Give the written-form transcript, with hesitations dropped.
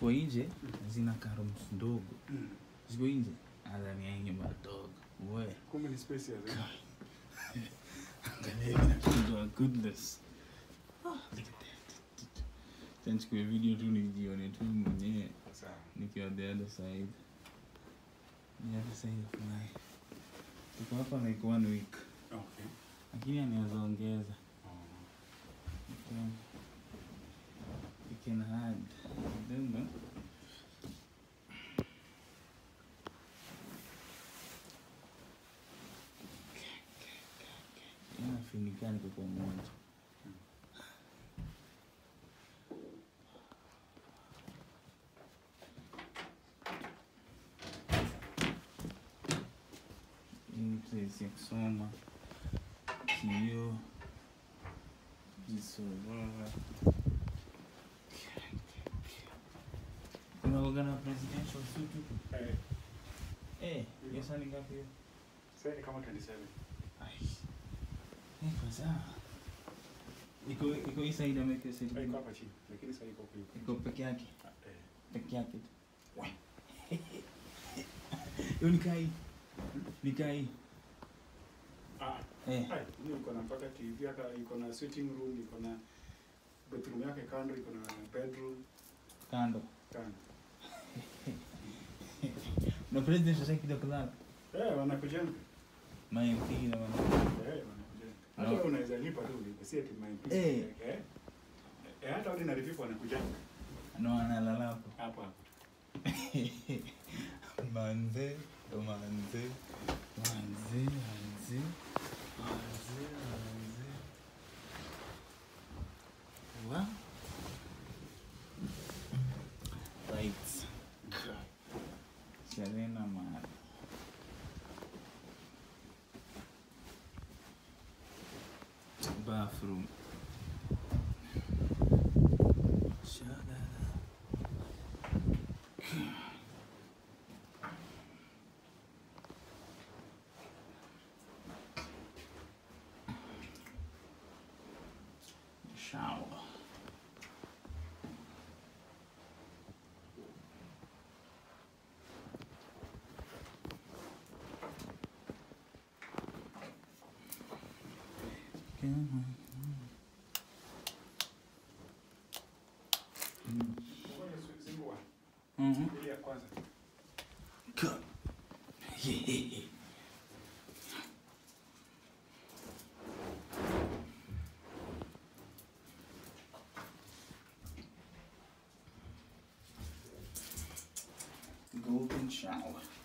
ziko nje zina karums ndogo. Ziko nje adhani yenye madogo. Wewe kumbe ni space ya zao. Angalia goodness. Look at that. Thanks kwa video tu nijione tu mwenyewe. Sawa. Nikiwa the other side. The other side of my. Tuko hapa like 1 week. Okay. Lakini anaweza ongeza. You can add. Then no. Inafinikana kwa moja. Place ya kusoma kioo jisorora. Kuna wagana presidential suit. Yes, ni ngapi hiyo? Sasa ni kama 27. Ai. Kwa sawa. Iko hii side ameke side. Iko hapa chini, lakini sasa iko kwa hiyo. Iko peke yake. Peke yake. Hiyo ni kai. Ni uko na mpaka TV hata iko na sitting room, iko na bedroom yake kando, iko na bedroom kando. Na president sasa kidogo kulala. Wanakujenga. MP na wana. Wanakujenga. Hata wewe unaweza lipa tu ulipe, si eti MP. Hata ordinary people wanakujenga. Analala hapo. Hapo. Manze. Well, right. Serena Mar. Bathroom. Shower. Good. Yeah. Golden shower.